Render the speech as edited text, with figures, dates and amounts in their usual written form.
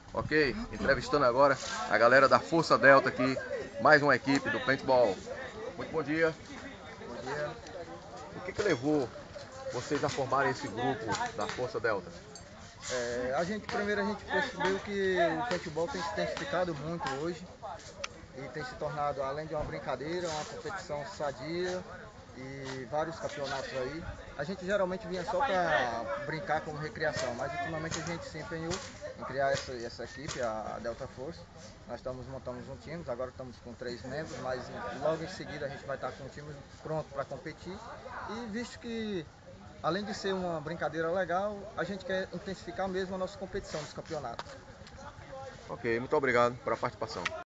Ok? Entrevistando agora a galera da Força Delta aqui, mais uma equipe do paintball. Muito bom dia. Bom dia. O que levou vocês a formarem esse grupo da Força Delta? Primeiro a gente percebeu que o paintball tem se intensificado muito hoje e tem se tornado, além de uma brincadeira, uma competição sadia e vários campeonatos aí. A gente geralmente vinha só para brincar como recreação, mas ultimamente a gente se empenhou em criar essa equipe, a Delta Force. Nós montamos um time, agora estamos com 3 membros, mas logo em seguida a gente vai estar com um time pronto para competir. E visto que, além de ser uma brincadeira legal, a gente quer intensificar mesmo a nossa competição dos campeonatos. Ok, muito obrigado pela participação.